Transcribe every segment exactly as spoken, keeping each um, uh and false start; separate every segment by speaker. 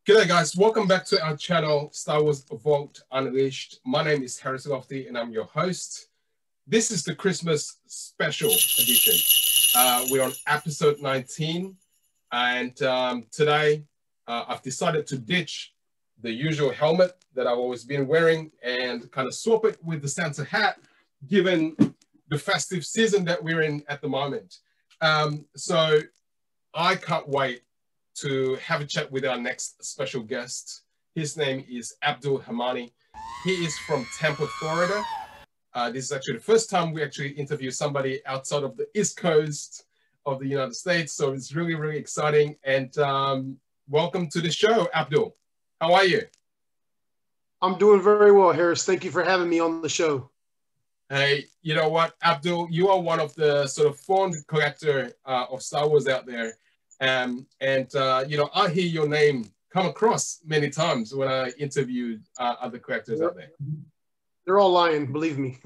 Speaker 1: G'day guys, welcome back to our channel, Star Wars Vault Unleashed. My name is Harris Lofty and I'm your host. This is the Christmas special edition. Uh, we're on episode nineteen and um, today uh, I've decided to ditch the usual helmet that I've always been wearing and kind of swap it with the Santa hat, given the festive season that we're in at the moment. Um, so I can't wait to have a chat with our next special guest. His name is Abdul Hemani. He is from Tampa, Florida. Uh, this is actually the first time we actually interview somebody outside of the East Coast of the United States. So it's really, really exciting. And um, welcome to the show, Abdul. How are you?
Speaker 2: I'm doing very well, Harris. Thank you for having me on the show.
Speaker 1: Hey, you know what, Abdul, you are one of the sort of fond collector uh, of Star Wars out there. Um, and, uh, you know, I hear your name come across many times when I interviewed uh, other collectors
Speaker 2: they're,
Speaker 1: out there.
Speaker 2: They're all lying, believe me.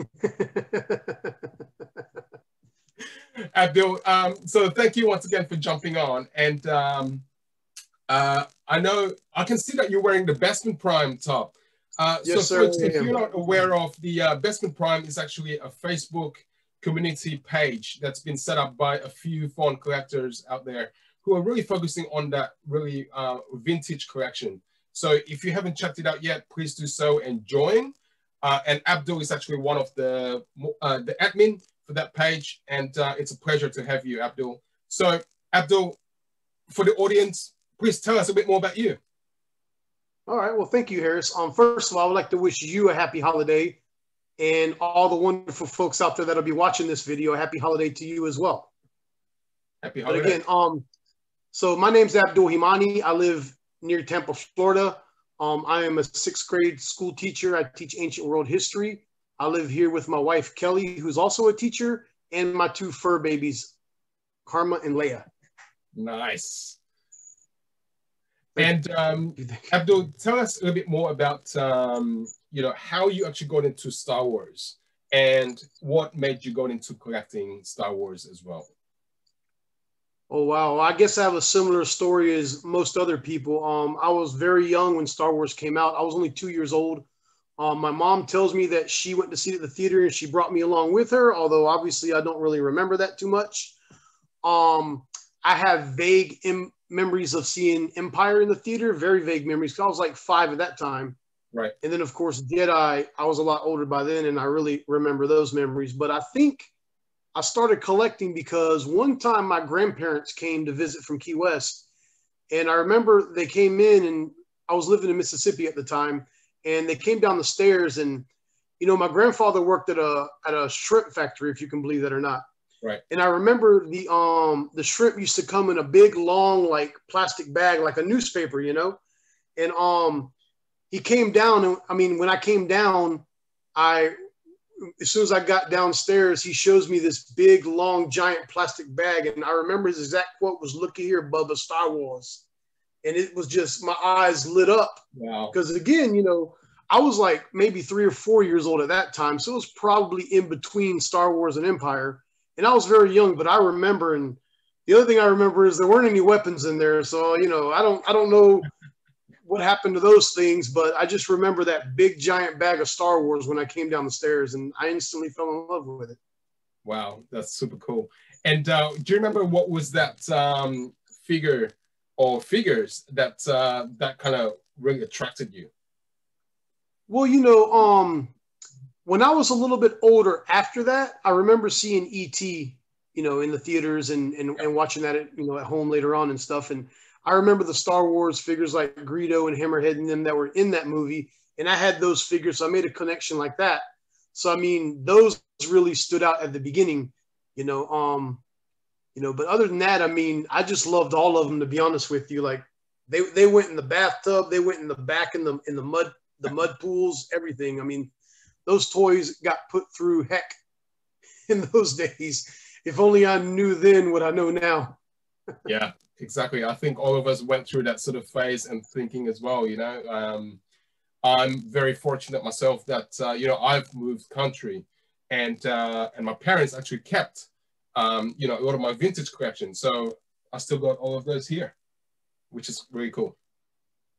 Speaker 1: Abdul, um, so thank you once again for jumping on. And um, uh, I know, I can see that you're wearing the Bestman Prime top. Uh,
Speaker 2: yes,
Speaker 1: so
Speaker 2: sir,
Speaker 1: folks, if you're not aware of, the uh, Bestman Prime is actually a Facebook community page that's been set up by a few fond collectors out there who are really focusing on that really uh, vintage collection. So if you haven't checked it out yet, please do so and join. Uh, and Abdul is actually one of the uh, the admin for that page, and uh, it's a pleasure to have you, Abdul. So Abdul, for the audience, please tell us a bit more about you.
Speaker 2: All right, well, thank you, Harris. Um, first of all, I would like to wish you a happy holiday, and all the wonderful folks out there that'll be watching this video, a happy holiday to you as well.
Speaker 1: Happy holiday.
Speaker 2: But again, um, so my name's Abdul Hemani. I live near Tampa, Florida. Um, I am a sixth grade school teacher. I teach ancient world history. I live here with my wife, Kelly, who's also a teacher, and my two fur babies, Karma and Leia.
Speaker 1: Nice. And um, Abdul, tell us a little bit more about, um, you know, how you actually got into Star Wars and what made you go into collecting Star Wars as well.
Speaker 2: Oh, wow. I guess I have a similar story as most other people. Um, I was very young when Star Wars came out. I was only two years old. Um, my mom tells me that she went to see it at the theater and she brought me along with her, although obviously I don't really remember that too much. Um, I have vague im- memories of seeing Empire in the theater, very vague memories, because I was like five at that time.
Speaker 1: Right.
Speaker 2: And then, of course, Jedi, I was a lot older by then, and I really remember those memories. But I think I started collecting because one time my grandparents came to visit from Key West, and I remember they came in, and I was living in Mississippi at the time, and they came down the stairs, and you know, my grandfather worked at a at a shrimp factory, if you can believe that or not.
Speaker 1: Right.
Speaker 2: And I remember the um the shrimp used to come in a big long like plastic bag, like a newspaper, you know, and um he came down, and I mean, when I came down, I. As soon as I got downstairs, he shows me this big, long, giant plastic bag. And I remember his exact quote was, "Looky here, Bubba, Star Wars." And it was just, my eyes lit up.
Speaker 1: Wow.
Speaker 2: Because again, you know, I was like maybe three or four years old at that time. So it was probably in between Star Wars and Empire. And I was very young, but I remember, and the other thing I remember is there weren't any weapons in there. So, you know, I don't, I don't know what happened to those things, but I just remember that big giant bag of Star Wars when I came down the stairs, and I instantly fell in love with it.
Speaker 1: Wow, that's super cool. And uh, do you remember what was that um, figure or figures that uh, that kind of really attracted you?
Speaker 2: Well, you know, um, when I was a little bit older after that, I remember seeing E T, you know, in the theaters and, and, and watching that, at, you know, at home later on and stuff. And I remember the Star Wars figures like Greedo and Hammerhead and them that were in that movie. And I had those figures, so I made a connection like that. So, I mean, those really stood out at the beginning, you know. Um, you know, but other than that, I mean, I just loved all of them, to be honest with you. Like, they they went in the bathtub, they went in the back in the in the mud, the mud pools, everything. I mean, those toys got put through heck in those days. If only I knew then what I know now.
Speaker 1: Yeah. Exactly. I think all of us went through that sort of phase and thinking as well, you know. Um, I'm very fortunate myself that, uh, you know, I've moved country and uh, and my parents actually kept, um, you know, a lot of my vintage collection. So I still got all of those here, which is really cool.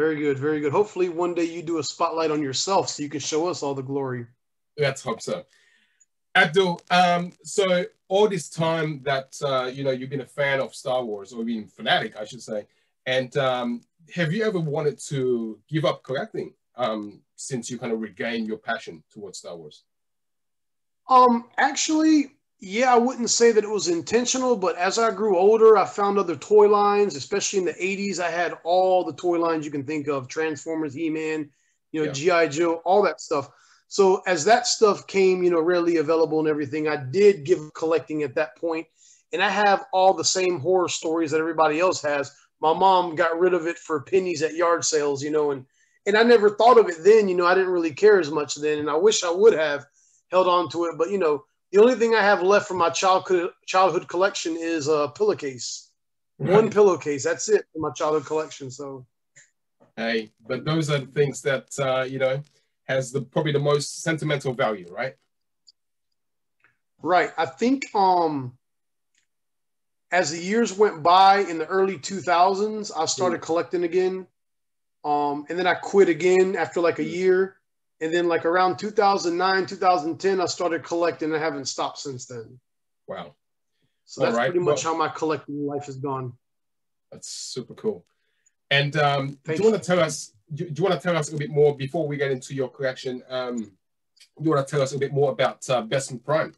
Speaker 2: Very good, very good. Hopefully one day you do a spotlight on yourself so you can show us all the glory.
Speaker 1: Let's hope so. Abdul, um, so all this time that, uh, you know, you've been a fan of Star Wars, or been fanatic, I should say, and um, have you ever wanted to give up collecting um, since you kind of regained your passion towards Star Wars?
Speaker 2: Um, actually, yeah, I wouldn't say that it was intentional, but as I grew older, I found other toy lines, especially in the eighties. I had all the toy lines you can think of, Transformers, He-Man, you know,
Speaker 1: Yeah.
Speaker 2: G I. Joe, all that stuff. So as that stuff came, you know, readily available and everything, I did give up collecting at that point. And I have all the same horror stories that everybody else has. My mom got rid of it for pennies at yard sales, you know, and and I never thought of it then, you know, I didn't really care as much then, and I wish I would have held on to it. But, you know, the only thing I have left from my childhood childhood collection is a pillowcase.
Speaker 1: Right.
Speaker 2: One pillowcase. That's it for my childhood collection. So,
Speaker 1: hey, but those are the things that, uh, you know, has the probably the most sentimental value, right?
Speaker 2: Right. I think um, as the years went by in the early two thousands, I started mm. collecting again. Um, and then I quit again after like a mm. year. And then like around two thousand nine, two thousand ten, I started collecting and I haven't stopped since then.
Speaker 1: Wow.
Speaker 2: So that's
Speaker 1: right.
Speaker 2: pretty much
Speaker 1: well,
Speaker 2: how my collecting life has gone.
Speaker 1: That's super cool. And um, do you
Speaker 2: you.
Speaker 1: want to tell us, do, do you want to tell us a bit more before we get into your collection? Um, do you want to tell us a bit more about uh, Bespin Prime?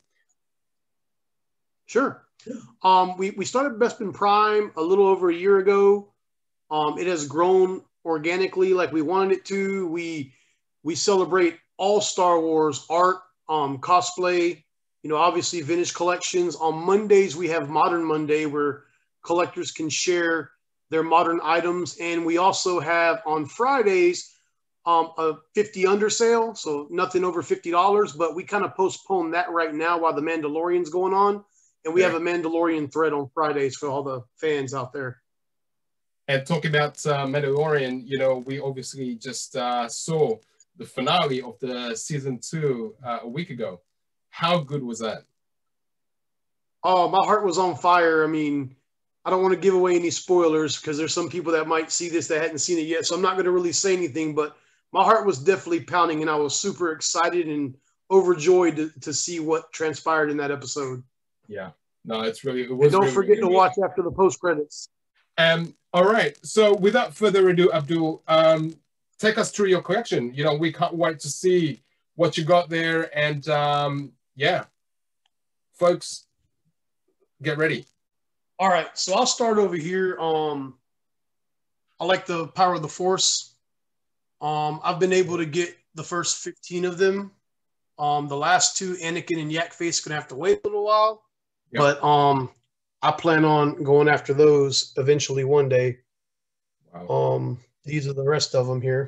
Speaker 2: Sure. Um, we, we started Bespin Prime a little over a year ago. Um, it has grown organically like we wanted it to. We we celebrate all Star Wars art, um, cosplay, you know, obviously vintage collections. On Mondays, we have Modern Monday where collectors can share their modern items. And we also have on Fridays um, a fifty under sale, so nothing over fifty dollars. But we kind of postpone that right now while the Mandalorian's going on. And we yeah. have a Mandalorian thread on Fridays for all the fans out there.
Speaker 1: And talking about uh, Mandalorian, you know, we obviously just uh, saw the finale of the season two uh, a week ago. How good was that?
Speaker 2: Oh, my heart was on fire. I mean, I don't want to give away any spoilers because there's some people that might see this that hadn't seen it yet. So I'm not going to really say anything, but my heart was definitely pounding and I was super excited and overjoyed to, to see what transpired in that episode.
Speaker 1: Yeah, no, it's really, it was
Speaker 2: and don't
Speaker 1: really,
Speaker 2: forget
Speaker 1: really
Speaker 2: to
Speaker 1: amazing.
Speaker 2: watch after the post credits.
Speaker 1: Um, all right. So without further ado, Abdul, um, take us through your collection. You know, we can't wait to see what you got there. And um, yeah, folks, get ready.
Speaker 2: All right. So I'll start over here. Um, I like the Power of the Force. Um, I've been able to get the first fifteen of them. Um, the last two, Anakin and Yak Face, gonna have to wait a little while. Yep. But um, I plan on going after those eventually one day. Wow. Um, these are the rest of them here.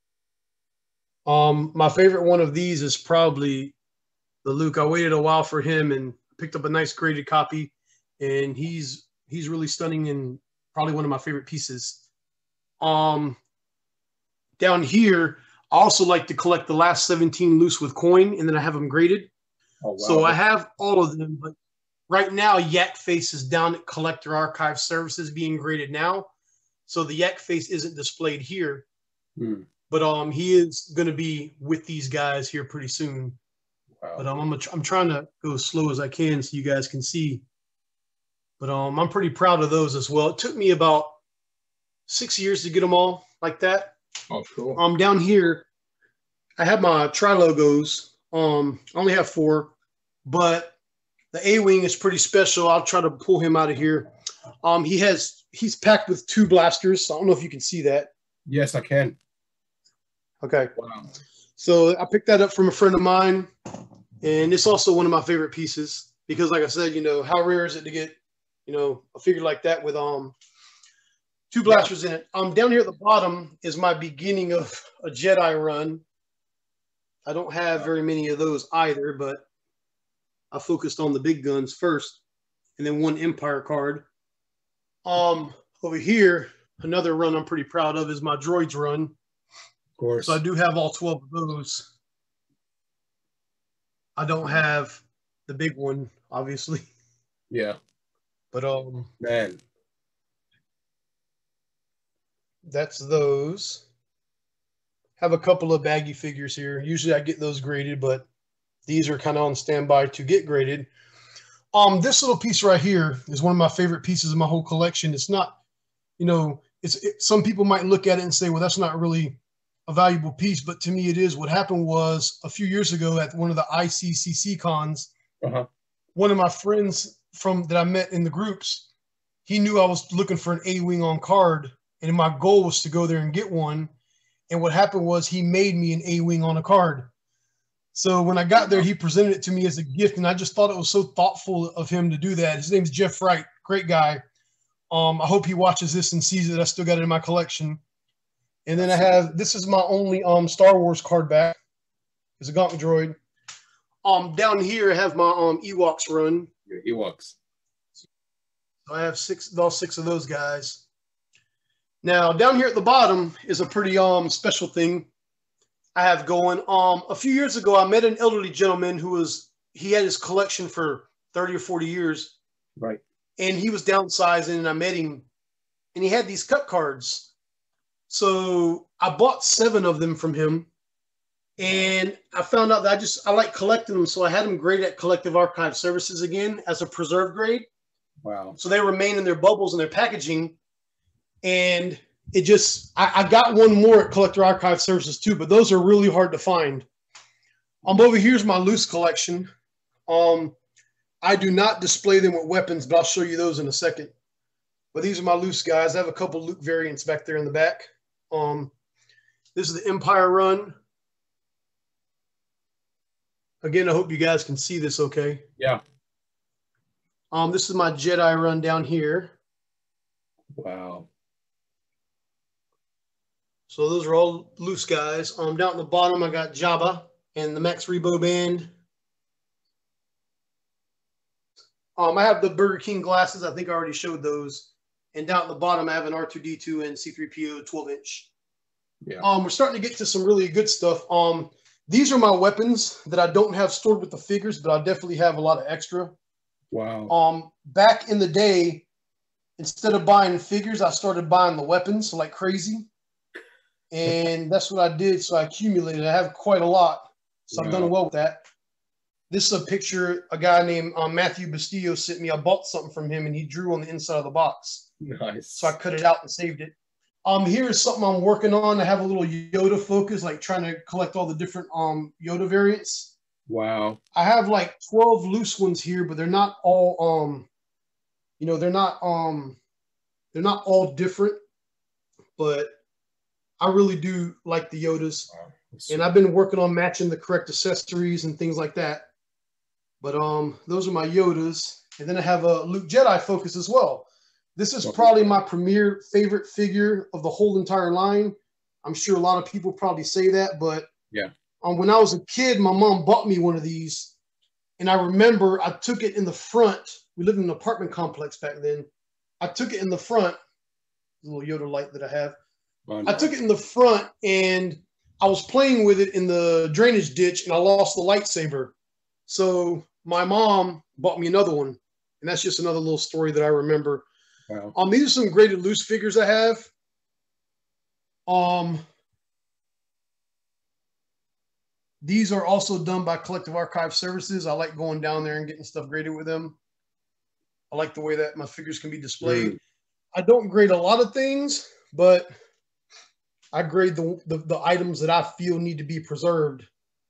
Speaker 2: Um, my favorite one of these is probably the Luke. I waited a while for him and picked up a nice graded copy, and he's he's really stunning and probably one of my favorite pieces. Um, down here, I also like to collect the last seventeen loose with coin, and then I have them graded. Oh, wow. So I have all of them, but right now, Yak Face is down at Collector Archive Services being graded now. So the Yak Face isn't displayed here. Hmm. But um, he is going to be with these guys here pretty soon. Wow. But um, I'm, a, I'm trying to go as slow as I can so you guys can see. But um, I'm pretty proud of those as well. It took me about six years to get them all like that.
Speaker 1: Oh, cool.
Speaker 2: Um, down here, I have my tri-logos. Um, I only have four, but the A-Wing is pretty special. I'll try to pull him out of here. Um, he has he's packed with two blasters. So I don't know if you can see that.
Speaker 1: Yes, I can.
Speaker 2: Okay. Wow. So I picked that up from a friend of mine, and it's also one of my favorite pieces because, like I said, you know, how rare is it to get, you know, a figure like that with um two blasters yeah. in it. Um, down here at the bottom is my beginning of a Jedi run. I don't have very many of those either, but I focused on the big guns first, and then one Empire card. Um, over here, another run I'm pretty proud of is my Droids run.
Speaker 1: Of course.
Speaker 2: So I do have all twelve of those. I don't have the big one, obviously.
Speaker 1: Yeah.
Speaker 2: But um,
Speaker 1: man,
Speaker 2: that's those. Have a couple of baggy figures here. Usually I get those graded, but these are kind of on standby to get graded. Um, this little piece right here is one of my favorite pieces of my whole collection. It's not, you know, it's it, some people might look at it and say, well, that's not really a valuable piece, but to me it is. What happened was a few years ago at one of the I C C C cons, uh-huh. one of my friends from that I met in the groups, he knew I was looking for an A-wing on card, and my goal was to go there and get one. And what happened was he made me an A-wing on a card. So when I got there, he presented it to me as a gift, and I just thought it was so thoughtful of him to do that. His name's Jeff Wright, great guy. Um, I hope he watches this and sees that I still got it in my collection. And then I have, this is my only um, Star Wars card back. It's a Gauntlet droid. Um, down here, I have my um, Ewoks run.
Speaker 1: Your Ewoks.
Speaker 2: So I have six, all six of those guys. Now, down here at the bottom is a pretty um special thing I have going. Um, a few years ago, I met an elderly gentleman who was, he had his collection for thirty or forty years.
Speaker 1: Right.
Speaker 2: And he was downsizing, and I met him, and he had these cut cards. So I bought seven of them from him, and I found out that I just, I like collecting them. So I had them graded at Collective Archive Services again as a preserve grade.
Speaker 1: Wow. So
Speaker 2: they remain in their bubbles and their packaging. And it just, I, I got one more at Collector Archive Services too, but those are really hard to find. Um, over here's my loose collection. Um, I do not display them with weapons, but I'll show you those in a second. But these are my loose guys. I have a couple Luke variants back there in the back. Um, this is the Empire run. Again, I hope you guys can see this okay.
Speaker 1: Yeah.
Speaker 2: Um, this is my Jedi run down here.
Speaker 1: Wow.
Speaker 2: So those are all loose guys. Um, down at the bottom, I got Jabba and the Max Rebo band. Um, I have the Burger King glasses. I think I already showed those. And down at the bottom, I have an R two D two and C three P O twelve inch. Yeah. Um, we're starting to get to some really good stuff. Um, these are my weapons that I don't have stored with the figures, but I definitely have a lot of extra.
Speaker 1: Wow.
Speaker 2: Um, back in the day, instead of buying figures, I started buying the weapons like crazy. And that's what I did. So I accumulated. I have quite a lot. So wow. I've done well with that. This is a picture a guy named um, Matthew Bastillo sent me. I bought something from him, and he drew on the inside of the box.
Speaker 1: Nice.
Speaker 2: So I cut it out and saved it. Um, here is something I'm working on. I have a little Yoda focus, like trying to collect all the different um Yoda variants.
Speaker 1: Wow.
Speaker 2: I have like twelve loose ones here, but they're not all um, you know, they're not um, they're not all different, but I really do like the Yodas. Wow. And I've been working on matching the correct accessories and things like that. But um, those are my Yodas. And then I have a Luke Jedi focus as well. This is probably my premier favorite figure of the whole entire line. I'm sure a lot of people probably say that, but
Speaker 1: yeah.
Speaker 2: Um, when I was a kid, my mom bought me one of these. And I remember I took it in the front. We lived in an apartment complex back then. I took it in the front, the little Yoda light that I have. Oh, no. I took it in the front, and I was playing with it in the drainage ditch, and I lost the lightsaber. So my mom bought me another one, and that's just another little story that I remember. Wow. Um, these are some graded loose figures I have. Um, these are also done by Collective Archive Services. I like going down there and getting stuff graded with them. I like the way that my figures can be displayed. Mm. I don't grade a lot of things, but I grade the, the, the items that I feel need to be preserved.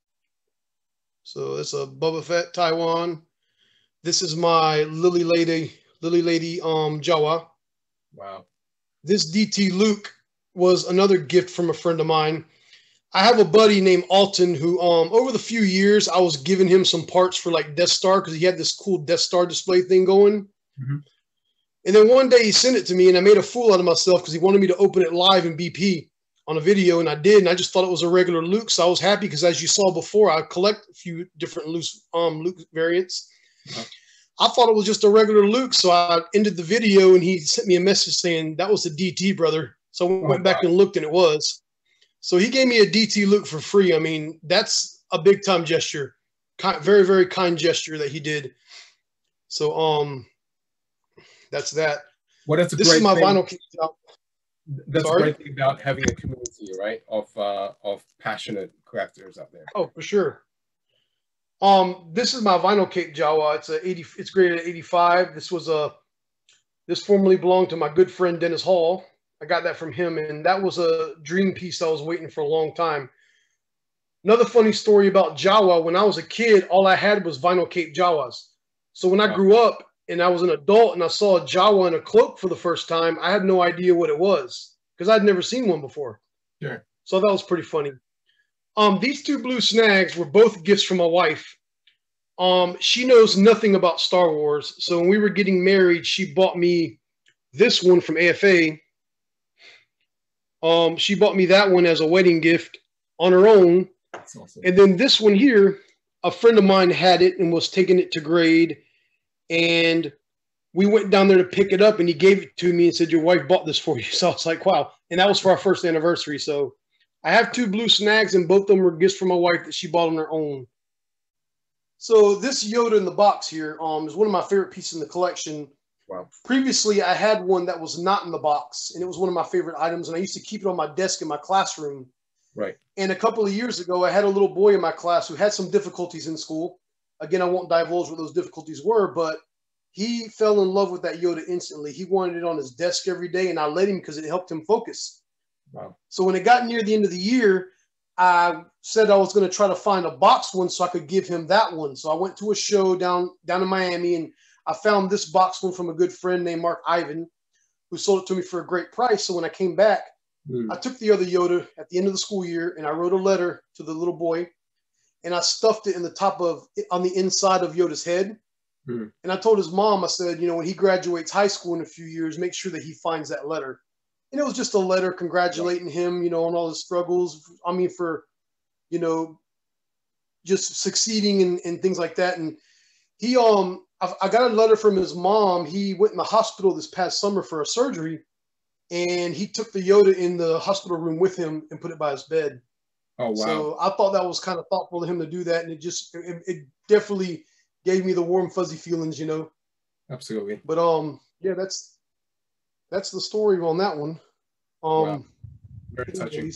Speaker 2: So it's a Boba Fett Taiwan. This is my Lily Lady, Lily Lady um, Jawa.
Speaker 1: Wow.
Speaker 2: This D T Luke was another gift from a friend of mine. I have a buddy named Alton who, um, over the few years, I was giving him some parts for like Death Star because he had this cool Death Star display thing going. Mm-hmm. And then one day he sent it to me, and I made a fool out of myself because he wanted me to open it live in B P on a video, and I did, and I just thought it was a regular Luke, so I was happy because, as you saw before, I collect a few different loose um, Luke variants. Uh-huh. I thought it was just a regular Luke, so I ended the video, and he sent me a message saying, that was a D T, brother. So I oh, went back wow. and looked, and it was. So he gave me a D T Luke for free. I mean, that's a big-time gesture. Kind, very, very kind gesture that he did. So um, that's that.
Speaker 1: Well, that's a
Speaker 2: this
Speaker 1: great
Speaker 2: is my
Speaker 1: thing.
Speaker 2: vinyl.
Speaker 1: that's a
Speaker 2: Sorry?
Speaker 1: great thing about having a community, right? Of uh, of passionate collectors out there.
Speaker 2: Oh, for sure. Um, this is my vinyl cape Jawa. It's a eighty. It's graded at eighty-five. This was a. This formerly belonged to my good friend Dennis Hall. I got that from him, and that was a dream piece I was waiting for a long time. Another funny story about Jawa. When I was a kid, all I had was vinyl cape Jawas. So when I
Speaker 1: Wow.
Speaker 2: grew up and I was an adult and I saw a Jawa in a cloak for the first time, I had no idea what it was because I'd never seen one before.
Speaker 1: Sure.
Speaker 2: So that was pretty funny. Um, these two blue snags were both gifts from my wife. Um, she knows nothing about Star Wars. So when we were getting married, she bought me this one from A F A. Um, she bought me that one as a wedding gift on her own.
Speaker 1: That's awesome.
Speaker 2: And then this one here, a friend of mine had it and was taking it to grade. And we went down there to pick it up and he gave it to me and said, your wife bought this for you. So I was like, wow. And that was for our first anniversary. So I have two blue snags and both of them were gifts from my wife that she bought on her own. So this Yoda in the box here um, is one of my favorite pieces in the collection.
Speaker 1: Wow.
Speaker 2: Previously, I had one that was not in the box, and it was one of my favorite items, and I used to keep it on my desk in my classroom.
Speaker 1: Right.
Speaker 2: And a couple of years ago, I had a little boy in my class who had some difficulties in school. Again, I won't divulge what those difficulties were, but he fell in love with that Yoda instantly. He wanted it on his desk every day, and I let him because it helped him focus.
Speaker 1: Wow.
Speaker 2: So when it got near the end of the year, I said I was going to try to find a box one so I could give him that one. So I went to a show down, down in Miami, and I found this box one from a good friend named Mark Ivan, who sold it to me for a great price. So when I came back, mm. I took the other Yoda at the end of the school year and I wrote a letter to the little boy and I stuffed it in the top of, on the inside of Yoda's head. Mm. And I told his mom, I said, you know, when he graduates high school in a few years, make sure that he finds that letter. And it was just a letter congratulating him, you know, on all his struggles. I mean, for, you know, just succeeding and, and things like that. And he, um, I, I got a letter from his mom. He went in the hospital this past summer for a surgery, and he took the Yoda in the hospital room with him and put it by his bed.
Speaker 1: Oh, wow.
Speaker 2: So I thought that was kind of thoughtful of him to do that. And it just, it, it definitely gave me the warm, fuzzy feelings, you know?
Speaker 1: Absolutely.
Speaker 2: But, um, yeah, that's, that's the story on that one. Um,
Speaker 1: wow. Very touching.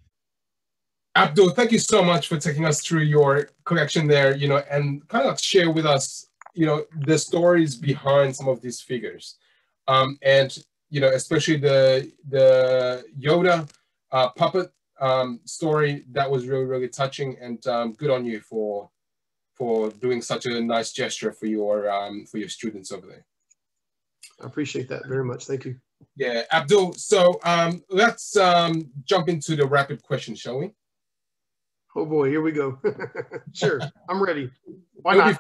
Speaker 1: Abdul, thank you so much for taking us through your collection there, you know, and kind of share with us, you know, the stories behind some of these figures. Um, and, you know, especially the, the Yoda uh, puppet um, story, that was really, really touching, and um, good on you for, for doing such a nice gesture for your, um, for your students over there.
Speaker 2: I appreciate that very much. Thank you.
Speaker 1: Yeah, Abdul. So um, let's um, jump into the rapid question, shall we?
Speaker 2: Oh boy, here we go. Sure, I'm ready. Why not?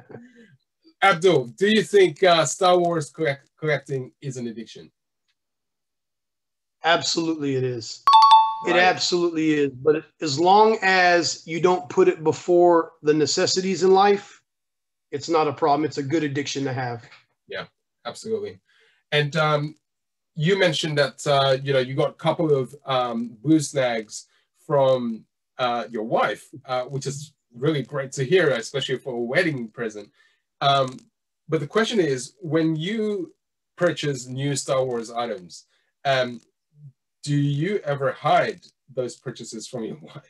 Speaker 1: Abdul, do you think uh, Star Wars collect collecting is an addiction?
Speaker 2: Absolutely, it is.
Speaker 1: Right.
Speaker 2: It absolutely is. But as long as you don't put it before the necessities in life, it's not a problem. It's a good addiction to have.
Speaker 1: Yeah, absolutely. And um, you mentioned that uh, you know, you got a couple of um, blue snags from uh, your wife, uh, which is really great to hear, especially for a wedding present. Um, but the question is, when you purchase new Star Wars items, um, do you ever hide those purchases from your wife?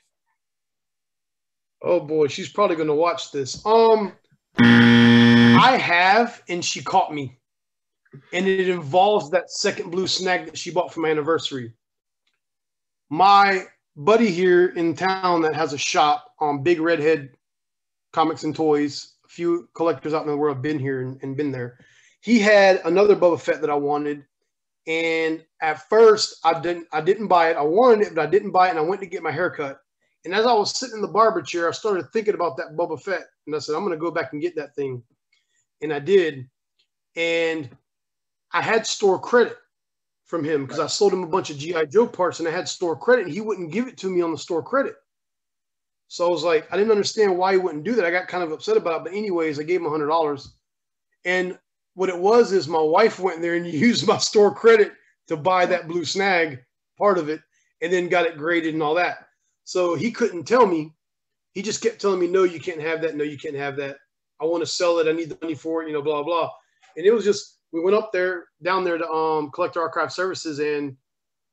Speaker 2: Oh boy, she's probably going to watch this. Um, I have, and she caught me. And it involves that second blue snag that she bought for my anniversary. My buddy here in town that has a shop on Big Redhead Comics and Toys, a few collectors out in the world have been here and, and been there. He had another Boba Fett that I wanted. And at first, I didn't I didn't buy it. I wanted it, but I didn't buy it, and I went to get my hair cut. And as I was sitting in the barber chair, I started thinking about that Boba Fett. And I said, I'm going to go back and get that thing. And I did. And I had store credit from him because I sold him a bunch of G I Joe parts, and I had store credit, and he wouldn't give it to me on the store credit. So I was like, I didn't understand why he wouldn't do that. I got kind of upset about it. But anyways, I gave him one hundred dollars. And what it was is my wife went there and used my store credit to buy that blue snag, part of it, and then got it graded and all that. So he couldn't tell me. He just kept telling me, no, you can't have that. No, you can't have that. I want to sell it. I need the money for it, you know, blah, blah. And it was just, we went up there, down there to um, Collector Archive Services, and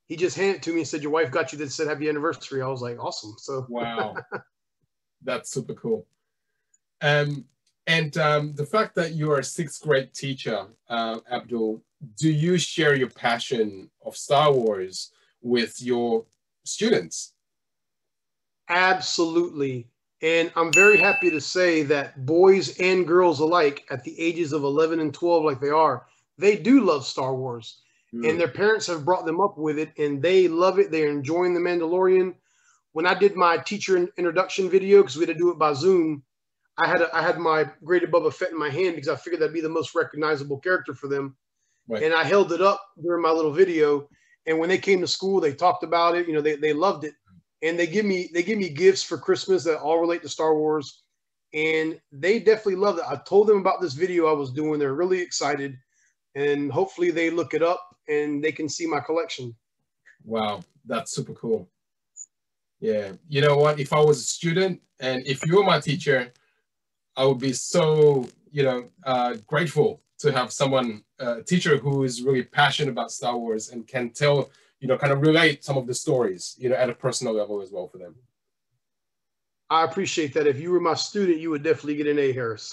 Speaker 2: he just handed it to me and said, "Your wife got you this, said happy anniversary." I was like, awesome. So
Speaker 1: wow, that's super cool. Um, and um, the fact that you're a sixth grade teacher, uh, Abdul, do you share your passion of Star Wars with your students?
Speaker 2: Absolutely. And I'm very happy to say that boys and girls alike at the ages of eleven and twelve, like they are, they do love Star Wars. Mm. And their parents have brought them up with it and they love it. They're enjoying The Mandalorian. When I did my teacher introduction video, because we had to do it by Zoom, I had a, I had my graded Boba Fett in my hand because I figured that'd be the most recognizable character for them. Right. And I held it up during my little video. And when they came to school, they talked about it. You know, they, they loved it. And they give me they give me gifts for Christmas that all relate to Star Wars. And they definitely loved it. I told them about this video I was doing. They're really excited. And hopefully they look it up and they can see my collection.
Speaker 1: Wow, that's super cool. Yeah. You know what? If I was a student and if you were my teacher, I would be so, you know, uh, grateful to have someone, uh, a teacher who is really passionate about Star Wars and can tell, you know, kind of relate some of the stories, you know, at a personal level as well for them.
Speaker 2: I appreciate that. If you were my student, you would definitely get an A, Harris.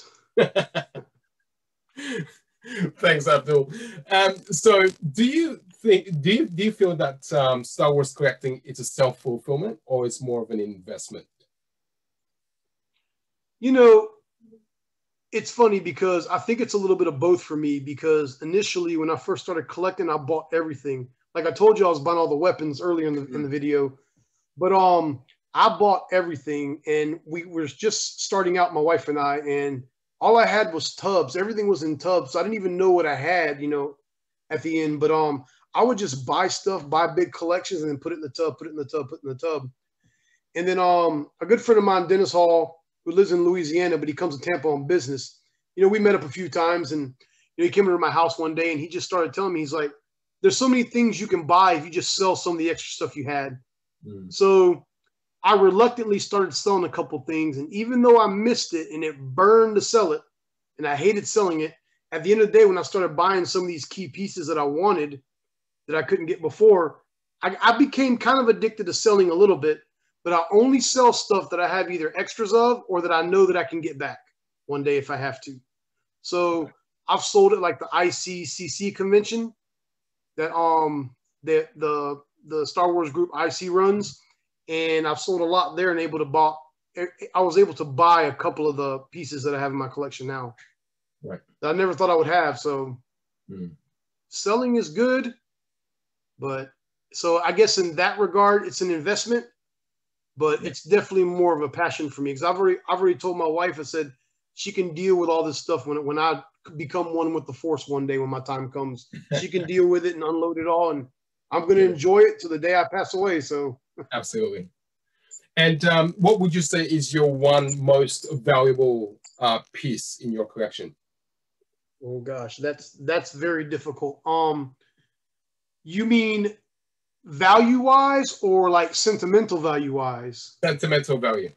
Speaker 1: Thanks, Abdul. Um, so do you think, do you, do you feel that um, Star Wars collecting is a self-fulfillment or it's more of an investment?
Speaker 2: You know, it's funny because I think it's a little bit of both for me, because initially when I first started collecting, I bought everything. Like I told you, I was buying all the weapons earlier in the, in the video, but um, I bought everything and we were just starting out, my wife and I, and all I had was tubs. Everything was in tubs. So I didn't even know what I had, you know, at the end, but um, I would just buy stuff, buy big collections and then put it in the tub, put it in the tub, put it in the tub. And then um, a good friend of mine, Dennis Hall, who lives in Louisiana, but he comes to Tampa on business. You know, we met up a few times and you know, he came into my house one day and he just started telling me, he's like, there's so many things you can buy if you just sell some of the extra stuff you had. Mm. So I reluctantly started selling a couple things. And even though I missed it and it burned to sell it, and I hated selling it, at the end of the day, when I started buying some of these key pieces that I wanted that I couldn't get before, I, I became kind of addicted to selling a little bit, but I only sell stuff that I have either extras of or that I know that I can get back one day if I have to. So I've sold it like the I C C C convention that um the the the Star Wars group I C runs, and I've sold a lot there and able to buy. I was able to buy a couple of the pieces that I have in my collection now. Right. That I never thought I would have. So mm. selling is good, but so I guess in that regard, it's an investment, but yeah. It's definitely more of a passion for me because I've already I've already told my wife, I said she can deal with all this stuff when when I become one with the Force one day when my time comes. She can deal with it and unload it all, and I'm going to yeah. enjoy it till the day I pass away. So
Speaker 1: absolutely. And um, what would you say is your one most valuable uh, piece in your collection?
Speaker 2: Oh gosh, that's that's very difficult. Um, you mean value-wise or like sentimental value-wise?
Speaker 1: Sentimental value.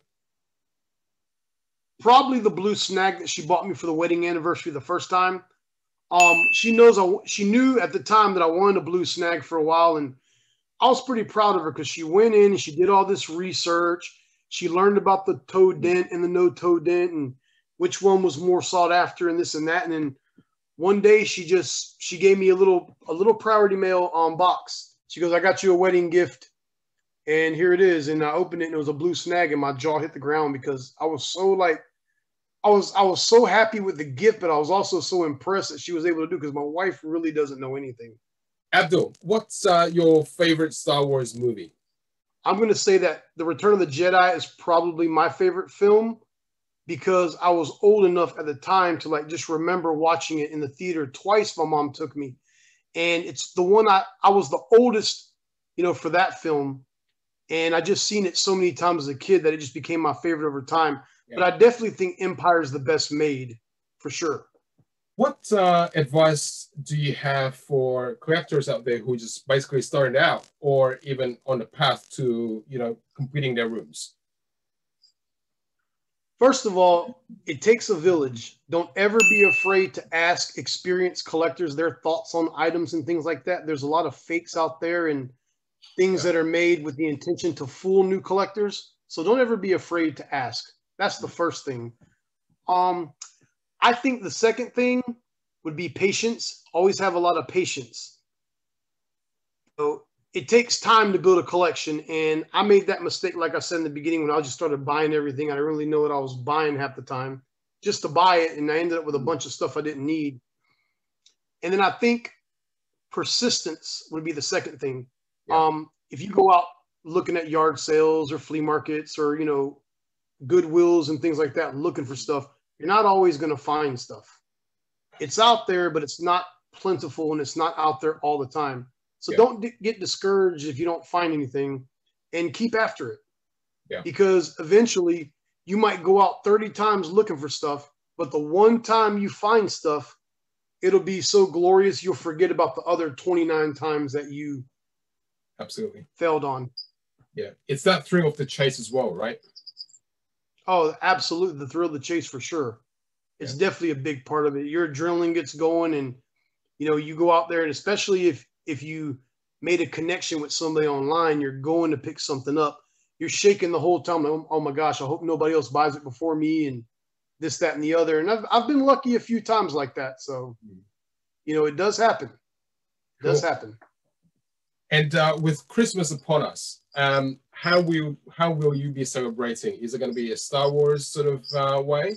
Speaker 2: Probably the blue snag that she bought me for the wedding anniversary the first time. Um, she knows I, she knew at the time that I wanted a blue snag for a while, and I was pretty proud of her because she went in and she did all this research. She learned about the toe dent and the no toe dent and which one was more sought after and this and that. And then one day she just, she gave me a little, a little priority mail um, box. She goes, I got you a wedding gift and here it is. And I opened it and it was a blue snag and my jaw hit the ground because I was so like, I was, I was so happy with the gift, but I was also so impressed that she was able to do because my wife really doesn't know anything.
Speaker 1: Abdul, what's uh, your favorite Star Wars movie?
Speaker 2: I'm going to say that The Return of the Jedi is probably my favorite film because I was old enough at the time to like just remember watching it in the theater twice. My mom took me, and it's the one I, I was the oldest, you know, for that film. And I just seen it so many times as a kid that it just became my favorite over time. Yeah. But I definitely think Empire is the best made for sure.
Speaker 1: What uh, advice do you have for collectors out there who just basically started out or even on the path to, you know, completing their rooms?
Speaker 2: First of all, it takes a village. Don't ever be afraid to ask experienced collectors their thoughts on items and things like that. There's a lot of fakes out there, and things
Speaker 1: yeah.
Speaker 2: that are made with the intention to fool new collectors. So don't ever be afraid to ask. That's the first thing. Um, I think the second thing would be patience. Always have a lot of patience. So it takes time to build a collection, and I made that mistake, like I said in the beginning, when I just started buying everything. I didn't really know what I was buying half the time, just to buy it, and I ended up with a bunch of stuff I didn't need. And then I think persistence would be the second thing. Yeah. Um, if you go out looking at yard sales or flea markets or, you know, Goodwills and things like that, looking for stuff, you're not always going to find stuff. It's out there, but it's not plentiful, and it's not out there all the time. So yeah. don't d- get discouraged if you don't find anything, and keep after it. Yeah. Because eventually you might go out thirty times looking for stuff, but the one time you find stuff, it'll be so glorious you'll forget about the other twenty-nine times that you
Speaker 1: absolutely
Speaker 2: failed on.
Speaker 1: Yeah. It's that thrill of the chase as well, right?
Speaker 2: Oh, absolutely. The thrill of the chase for sure. It's yeah. definitely a big part of it. Your adrenaline gets going, and, you know, you go out there, and especially if, if you made a connection with somebody online, you're going to pick something up. You're shaking the whole time. Oh, oh my gosh, I hope nobody else buys it before me, and this, that, and the other. And I've, I've been lucky a few times like that. So, you know, it does happen. It cool. does happen.
Speaker 1: And uh, with Christmas upon us, um, how will how will you be celebrating? Is it going to be a Star Wars sort of uh, way?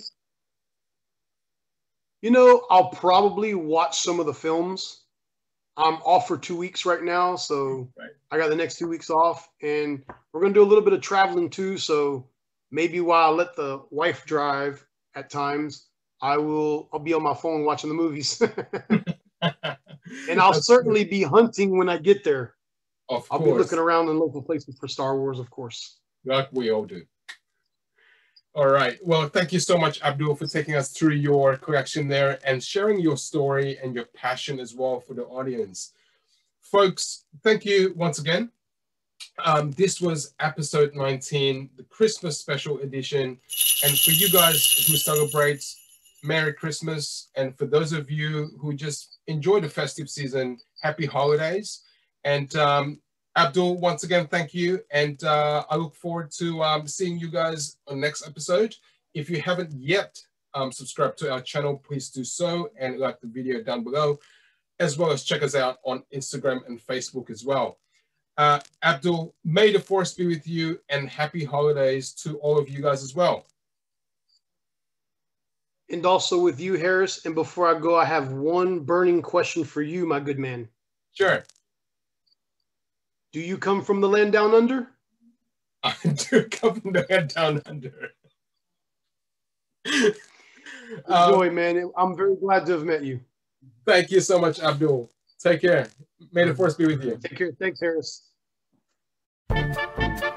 Speaker 2: You know, I'll probably watch some of the films. I'm off for two weeks right now, so right. I got the next two weeks off, and we're going to do a little bit of traveling too. So maybe while I let the wife drive at times, I will I'll be on my phone watching the movies. And I'll That's certainly cool. be hunting when I get there.
Speaker 1: Of
Speaker 2: I'll
Speaker 1: course.
Speaker 2: be looking around in local places for Star Wars, of course.
Speaker 1: Like we all do. All right. Well, thank you so much, Abdul, for taking us through your collection there and sharing your story and your passion as well for the audience. Folks, thank you once again. Um, this was episode nineteen, the Christmas special edition. And for you guys who celebrate, Merry Christmas. And for those of you who just enjoy the festive season, happy holidays. And um, Abdul, once again, thank you. And uh, I look forward to um, seeing you guys on the next episode. If you haven't yet um, subscribed to our channel, please do so and like the video down below, as well as check us out on Instagram and Facebook as well. Uh, Abdul, may the force be with you, and happy holidays to all of you guys as well.
Speaker 2: And also with you, Harris. And before I go, I have one burning question for you, my good man.
Speaker 1: Sure.
Speaker 2: Do you come from the land down under?
Speaker 1: I do come from the land down under.
Speaker 2: Enjoy, um, man. I'm very glad to have met you.
Speaker 1: Thank you so much, Abdul. Take care. May the force be with you.
Speaker 2: Take care. Thanks, Harris.